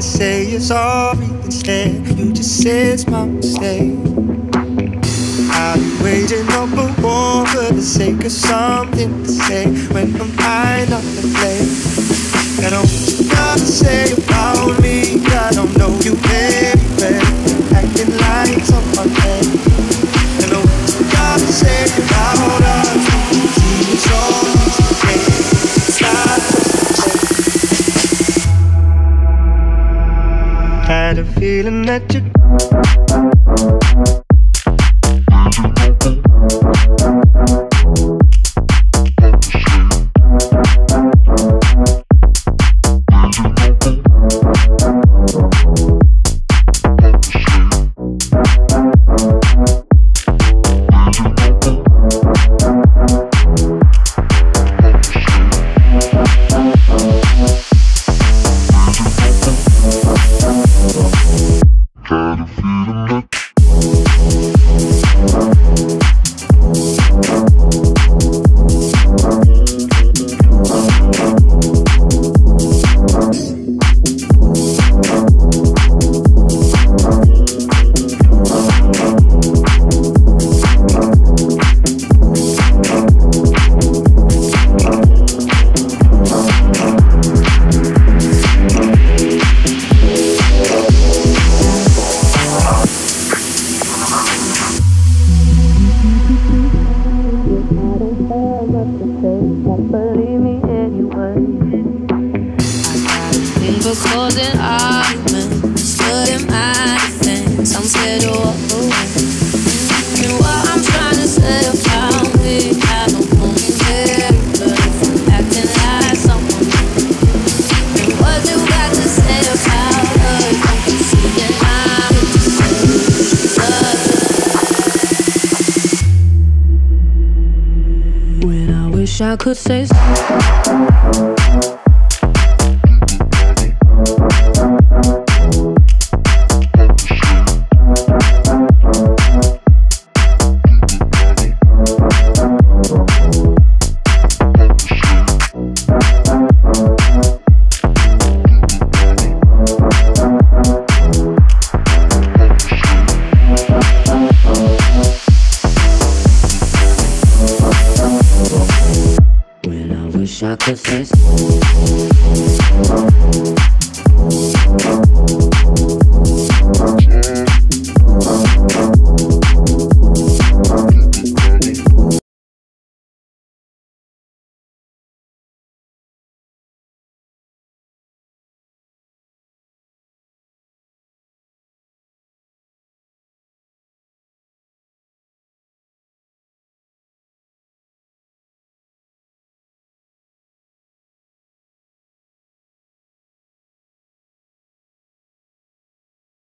say you're sorry instead. You just say it's my mistake. I'll be waging up a war for the sake of something to say when I'm high on the flame. I don't got to say about me. I don't know you very well, acting like someone else. I don't got to say about us. See, it's all easy to say. It's not just a mistake. Had a feeling that you believe me anyway. I got a thing for causing arguments, stood in my defense. I'm scared to walk away. And what I'm trying to say about me, I don't know me very well. I'm acting like someone else. And what you got to say about us? Don't you see that I'm with you? When I wish I could say I could say